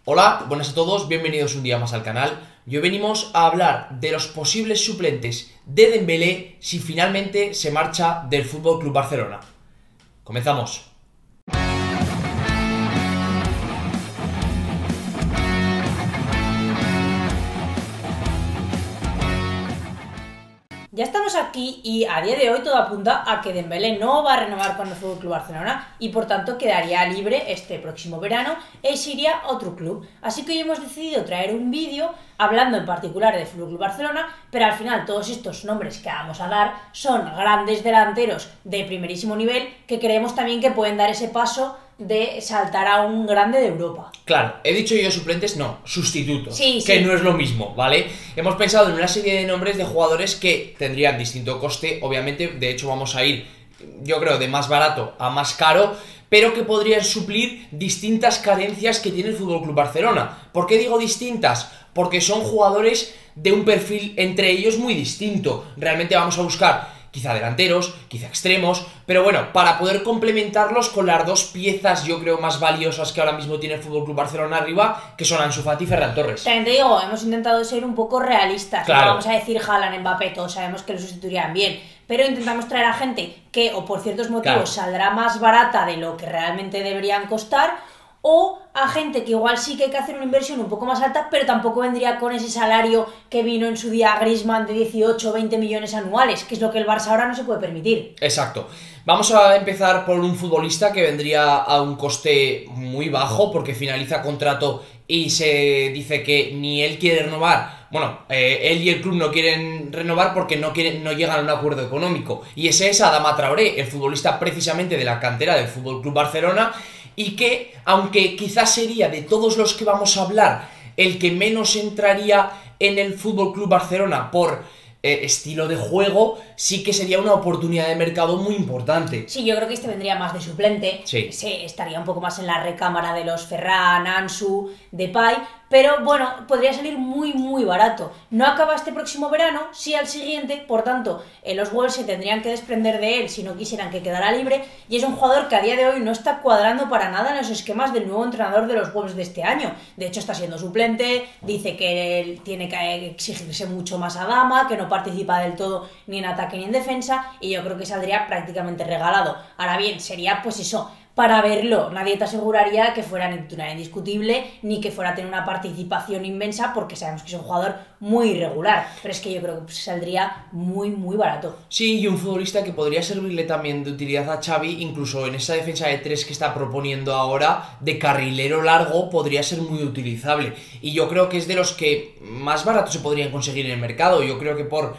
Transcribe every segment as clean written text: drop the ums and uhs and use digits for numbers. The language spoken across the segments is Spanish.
Hola, buenas a todos, bienvenidos un día más al canal. Y hoy venimos a hablar de los posibles suplentes de Dembélé si finalmente se marcha del FC Barcelona. Comenzamos. Ya estamos aquí y a día de hoy todo apunta a que Dembélé no va a renovar con el FC Barcelona y por tanto quedaría libre este próximo verano e se iría a otro club. Así que hoy hemos decidido traer un vídeo hablando en particular del FC Barcelona, pero al final todos estos nombres que vamos a dar son grandes delanteros de primerísimo nivel que creemos también que pueden dar ese paso de saltar a un grande de Europa. Claro, he dicho yo suplentes, no, sustitutos, sí. Que no es lo mismo, ¿vale? Hemos pensado en una serie de nombres de jugadores que tendrían distinto coste, obviamente, de hecho vamos a ir, yo creo, de más barato a más caro, pero que podrían suplir distintas carencias que tiene el FC Barcelona. ¿Por qué digo distintas? Porque son jugadores de un perfil entre ellos muy distinto. Realmente vamos a buscar quizá delanteros, quizá extremos, pero bueno, para poder complementarlos con las dos piezas, yo creo, más valiosas que ahora mismo tiene el FC Barcelona arriba, que son Ansu Fati y Ferran Torres. También te digo, hemos intentado ser un poco realistas, claro. No vamos a decir Haaland, Mbappé, todos sabemos que lo sustituirían bien, pero intentamos traer a gente que, o por ciertos motivos, saldrá más barata de lo que realmente deberían costar, o a gente que igual sí que hay que hacer una inversión un poco más alta, pero tampoco vendría con ese salario que vino en su día Griezmann de 18 o 20 millones anuales, que es lo que el Barça ahora no se puede permitir. Exacto. Vamos a empezar por un futbolista que vendría a un coste muy bajo porque finaliza contrato y se dice que ni él quiere renovar. Bueno, él y el club no quieren renovar porque no llegan a un acuerdo económico. Y ese es Adama Traoré, el futbolista precisamente de la cantera del FC Barcelona, y que, aunque quizás sería de todos los que vamos a hablar el que menos entraría en el FC Barcelona por estilo de juego, sí que sería una oportunidad de mercado muy importante. Sí, yo creo que este vendría más de suplente, sí. Estaría un poco más en la recámara de los Ferran, Ansu, Depay, pero bueno, podría salir muy barato. No acaba este próximo verano, sí al siguiente, por tanto, los Wolves se tendrían que desprender de él si no quisieran que quedara libre, y es un jugador que a día de hoy no está cuadrando para nada en los esquemas del nuevo entrenador de los Wolves de este año. De hecho, está siendo suplente, dice que él tiene que exigirse mucho más a Dama, que no participa del todo ni en ataque ni en defensa, y yo creo que saldría prácticamente regalado. Ahora bien, sería pues eso, para verlo, nadie te aseguraría que fuera ni titular indiscutible ni que fuera a tener una participación inmensa, porque sabemos que es un jugador muy irregular, pero es que yo creo que saldría muy barato. Sí, y un futbolista que podría servirle también de utilidad a Xavi, incluso en esa defensa de tres que está proponiendo ahora, de carrilero largo, podría ser muy utilizable, y yo creo que es de los que más barato se podrían conseguir en el mercado. Yo creo que por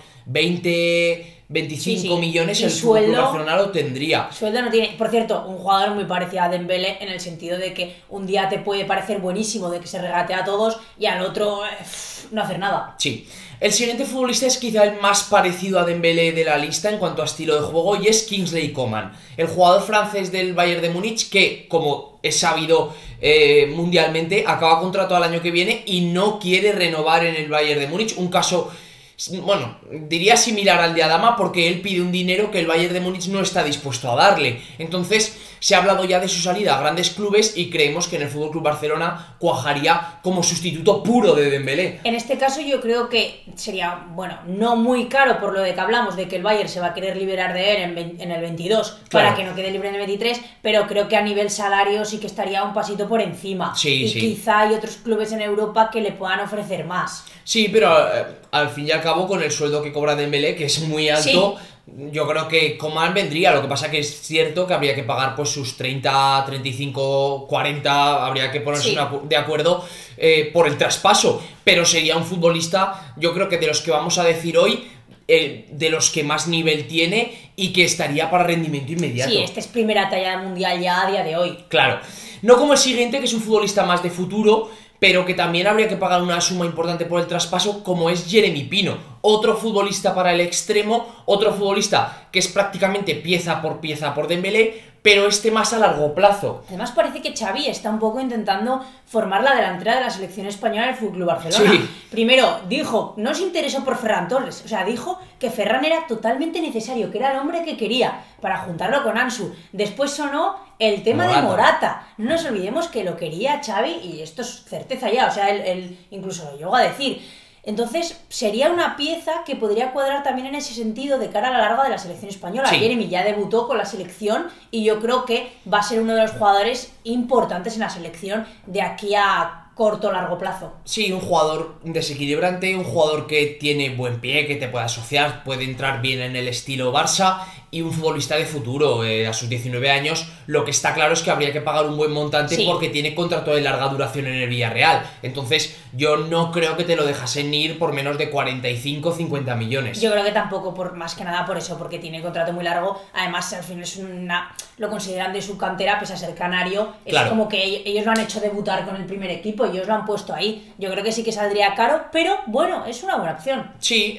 25 millones el FC Barcelona lo tendría. Sueldo no tiene. Por cierto, un jugador muy parecido a Dembélé en el sentido de que un día te puede parecer buenísimo, de que se regatea a todos, y al otro no hacer nada. Sí. El siguiente futbolista es quizá el más parecido a Dembélé de la lista en cuanto a estilo de juego, y es Kingsley Coman, el jugador francés del Bayern de Múnich que, como es sabido mundialmente, acaba contrato al año que viene y no quiere renovar en el Bayern de Múnich. Un caso, bueno, diría similar al de Adama, porque él pide un dinero que el Bayern de Múnich no está dispuesto a darle. Entonces se ha hablado ya de su salida a grandes clubes y creemos que en el FC Barcelona cuajaría como sustituto puro de Dembélé. En este caso yo creo que sería, bueno, no muy caro por lo de que hablamos de que el Bayern se va a querer liberar de él en el 22, claro, para que no quede libre en el 23, pero creo que a nivel salario sí que estaría un pasito por encima. Sí, y sí. Quizá hay otros clubes en Europa que le puedan ofrecer más. Sí, pero al fin y al cabo, con el sueldo que cobra Dembélé, que es muy alto, yo creo que Coman vendría. Lo que pasa que es cierto que habría que pagar pues sus 30, 35, 40, habría que ponerse de acuerdo por el traspaso, pero sería un futbolista, yo creo que de los que vamos a decir hoy, de los que más nivel tiene y que estaría para rendimiento inmediato. Sí, este es primera talla mundial ya a día de hoy. Claro, no como el siguiente, que es un futbolista más de futuro, pero que también habría que pagar una suma importante por el traspaso, como es Jeremy Pino, otro futbolista para el extremo, otro futbolista que es prácticamente pieza por Dembélé, pero este más a largo plazo. Además parece que Xavi está un poco intentando formar la delantera de la selección española del FC Barcelona. Sí. Primero dijo, no se interesó por Ferran Torres, o sea, dijo que Ferran era totalmente necesario, que era el hombre que quería para juntarlo con Ansu. Después sonó el tema de Morata. No nos olvidemos que lo quería Xavi y esto es certeza ya, o sea, él incluso lo llegó a decir. Entonces, sería una pieza que podría cuadrar también en ese sentido de cara a la larga de la selección española. Sí. Jeremy ya debutó con la selección y yo creo que va a ser uno de los jugadores importantes en la selección de aquí a corto o largo plazo. Sí, un jugador desequilibrante, un jugador que tiene buen pie, que te puede asociar, puede entrar bien en el estilo Barça y un futbolista de futuro. A sus 19 años, lo que está claro es que habría que pagar un buen montante porque tiene contrato de larga duración en el Villarreal. Entonces, yo no creo que te lo dejasen ir por menos de 45 o 50 millones. Yo creo que tampoco, por más que nada por eso, porque tiene contrato muy largo. Además, al final lo consideran de su cantera, pese a ser canario. Claro. Es como que ellos lo han hecho debutar con el primer equipo, ellos lo han puesto ahí. Yo creo que sí que saldría caro, pero bueno, es una buena opción. Sí,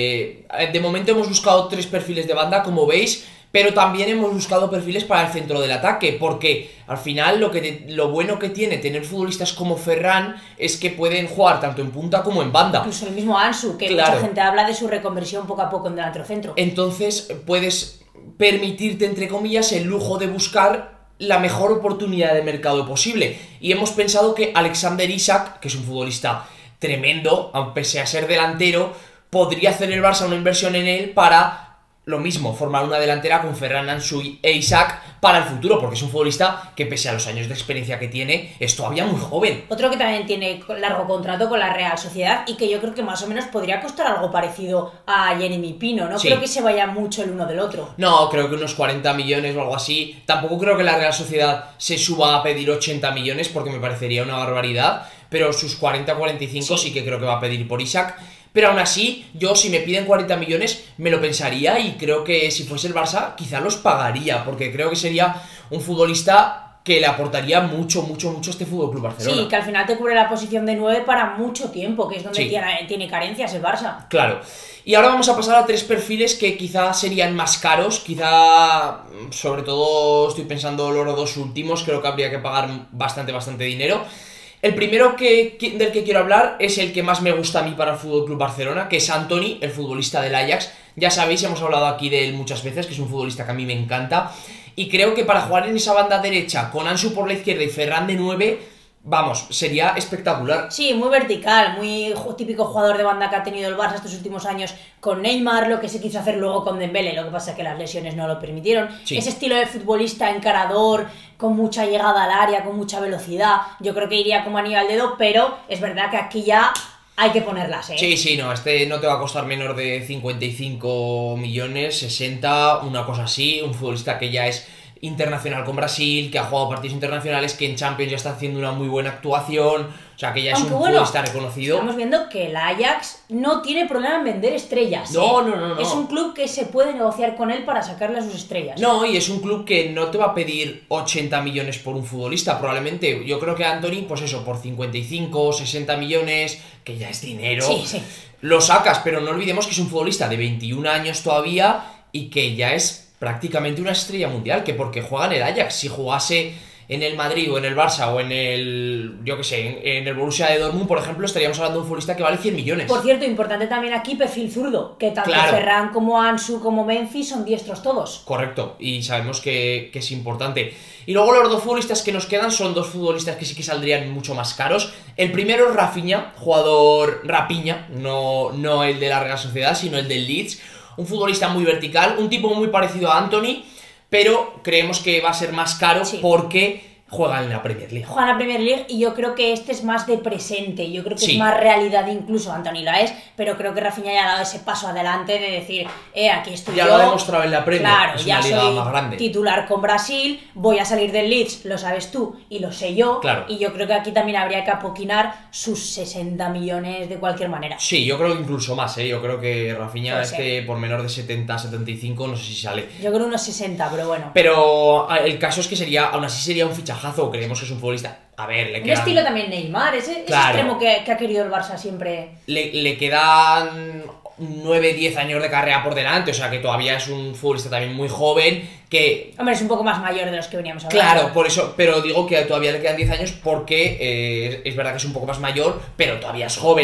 de momento hemos buscado 3 perfiles de banda, como veis, pero también hemos buscado perfiles para el centro del ataque, porque al final lo bueno que tiene tener futbolistas como Ferran es que pueden jugar tanto en punta como en banda. Incluso el mismo Ansu, que mucha gente habla de su reconversión poco a poco en delantero centro. Entonces puedes permitirte, entre comillas, el lujo de buscar la mejor oportunidad de mercado posible. Y hemos pensado que Alexander Isak, que es un futbolista tremendo, aunque pese a ser delantero, podría hacer el Barça una inversión en él para lo mismo, formar una delantera con Ferran, Ansu e Isak para el futuro, porque es un futbolista que pese a los años de experiencia que tiene, es todavía muy joven. Otro que también tiene largo contrato con la Real Sociedad y que yo creo que más o menos podría costar algo parecido a Jeremy Pino, no creo que se vaya mucho el uno del otro. No, creo que unos 40 millones o algo así. Tampoco creo que la Real Sociedad se suba a pedir 80 millones porque me parecería una barbaridad, pero sus 40-45 sí que creo que va a pedir por Isak. Pero aún así, yo si me piden 40 millones me lo pensaría y creo que si fuese el Barça quizá los pagaría, porque creo que sería un futbolista que le aportaría mucho a este Fútbol Club Barcelona. Sí, que al final te cubre la posición de 9 para mucho tiempo, que es donde tiene carencias el Barça. Claro. Y ahora vamos a pasar a 3 perfiles que quizá serían más caros, quizá, sobre todo estoy pensando los 2 últimos, creo que habría que pagar bastante dinero. El primero del que quiero hablar es el que más me gusta a mí para el Fútbol Club Barcelona, que es Antony, el futbolista del Ajax. Ya sabéis, hemos hablado aquí de él muchas veces, que es un futbolista que a mí me encanta. Y creo que para jugar en esa banda derecha, con Ansu por la izquierda y Ferran de 9, vamos, sería espectacular. Sí, muy vertical, muy típico jugador de banda que ha tenido el Barça estos últimos años con Neymar, lo que se quiso hacer luego con Dembélé, lo que pasa es que las lesiones no lo permitieron. Sí. Ese estilo de futbolista encarador, con mucha llegada al área, con mucha velocidad, yo creo que iría como anillo al dedo, pero es verdad que aquí ya hay que ponerlas, ¿eh? Sí, no, este no te va a costar menos de 55 millones, 60, una cosa así, un futbolista que ya es internacional con Brasil, que ha jugado partidos internacionales, que en Champions ya está haciendo una muy buena actuación, o sea que ya es un futbolista reconocido. Estamos viendo que el Ajax no tiene problema en vender estrellas. No. Es un club que se puede negociar con él para sacarle a sus estrellas. No, y es un club que no te va a pedir 80 millones por un futbolista, probablemente. Yo creo que Antony, pues eso, por 55, 60 millones, que ya es dinero, sí. Lo sacas, pero no olvidemos que es un futbolista de 21 años todavía y que ya es prácticamente una estrella mundial, que porque juega en el Ajax, si jugase en el Madrid o en el Barça o en el, yo que sé, en el Borussia de Dortmund, por ejemplo, estaríamos hablando de un futbolista que vale 100 millones. Por cierto, importante también aquí, perfil zurdo, que tanto Ferran como Ansu como Memphis son diestros todos. Correcto, y sabemos que es importante. Y luego los 2 futbolistas que nos quedan son 2 futbolistas que sí que saldrían mucho más caros. El primero es Rafinha, jugador Rapiña, no el de la Real Sociedad, sino el del Leeds. Un futbolista muy vertical, un tipo muy parecido a Antony, pero creemos que va a ser más caro porque juega en la Premier League. Juega en la Premier League y yo creo que este es más de presente, yo creo que es más realidad incluso, Antony lo es, pero creo que Rafinha ya ha dado ese paso adelante de decir, aquí estoy ya yo. Ya lo ha demostrado en la Premier, claro, es ya una liga soy más grande. Titular con Brasil, voy a salir del Leeds, lo sabes tú y lo sé yo, claro. Y yo creo que aquí también habría que apoquinar sus 60 millones de cualquier manera. Sí, yo creo que incluso más, yo creo que Rafinha por menor de 70, 75, no sé si sale. Yo creo unos 60, pero bueno. Pero el caso es que aún así sería un fichajazo, creemos que es un futbolista. A ver, le quedan... Un estilo también Neymar, ese extremo que ha querido el Barça siempre. Le quedan 9-10 años de carrera por delante, o sea que todavía es un futbolista también muy joven que... Hombre, es un poco más mayor de los que veníamos hablando. Claro, por eso, pero digo que todavía le quedan 10 años porque es verdad que es un poco más mayor, pero todavía es joven.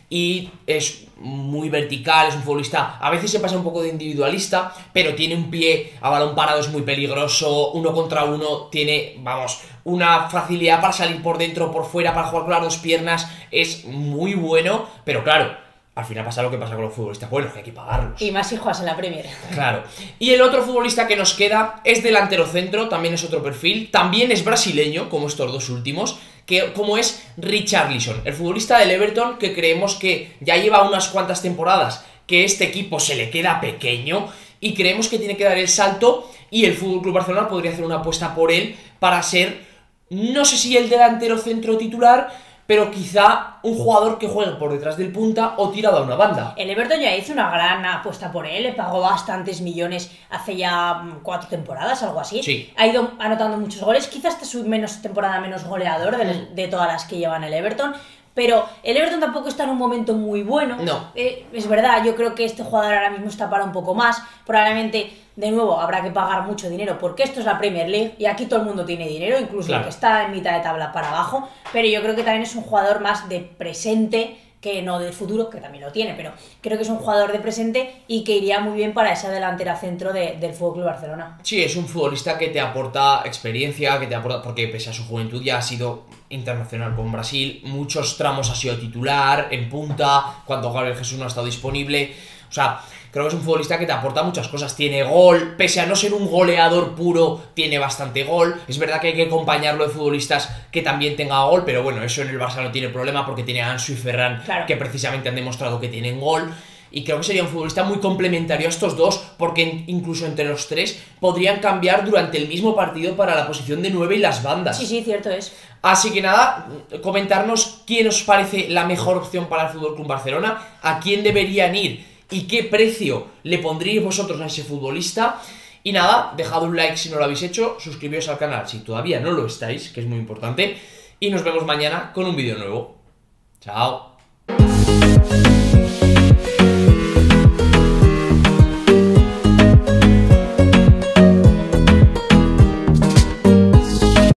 y es muy vertical, es un futbolista, a veces se pasa un poco de individualista, pero tiene un pie a balón parado, es muy peligroso, 1 contra 1, tiene, vamos, una facilidad para salir por dentro o por fuera, para jugar con las 2 piernas, es muy bueno, pero claro, al final pasa lo que pasa con los futbolistas buenos, que hay que pagarlos. Y más si juegas en la Premier. Claro. Y el otro futbolista que nos queda es delantero centro, también es otro perfil, también es brasileño, como estos dos últimos, como es Richarlison, el futbolista del Everton, que creemos que ya lleva unas cuantas temporadas que este equipo se le queda pequeño y creemos que tiene que dar el salto, y el FC Barcelona podría hacer una apuesta por él para ser, no sé si el delantero centro titular, pero quizá un jugador que juegue por detrás del punta o tirado a una banda. El Everton ya hizo una gran apuesta por él, le pagó bastantes millones hace ya 4 temporadas, algo así. Sí. Ha ido anotando muchos goles, quizás esta es su temporada menos goleador de todas las que llevan el Everton. Pero el Everton tampoco está en un momento muy bueno. No. Es verdad, yo creo que este jugador ahora mismo está para un poco más. Probablemente, de nuevo, habrá que pagar mucho dinero porque esto es la Premier League y aquí todo el mundo tiene dinero, incluso claro, el que está en mitad de tabla para abajo. Pero yo creo que también es un jugador más de presente que no del futuro, que también lo tiene, pero creo que es un jugador de presente y que iría muy bien para esa delantera centro del FC Barcelona. Sí, es un futbolista que te aporta experiencia, que te aporta, porque pese a su juventud ya ha sido internacional con Brasil, muchos tramos ha sido titular, en punta, cuando Gabriel Jesús no ha estado disponible, o sea, creo que es un futbolista que te aporta muchas cosas, tiene gol, pese a no ser un goleador puro, tiene bastante gol, es verdad que hay que acompañarlo de futbolistas que también tengan gol, pero bueno, eso en el Barça no tiene problema porque tiene a Ansu y Ferran, claro, que precisamente han demostrado que tienen gol. Y creo que sería un futbolista muy complementario a estos dos, porque incluso entre los tres podrían cambiar durante el mismo partido para la posición de 9 y las bandas. Sí, sí, cierto es. Así que nada, comentarnos quién os parece la mejor opción para el FC Barcelona, a quién deberían ir y qué precio le pondríais vosotros a ese futbolista. Y nada, dejad un like si no lo habéis hecho, suscribíos al canal si todavía no lo estáis, que es muy importante, y nos vemos mañana con un vídeo nuevo. Chao.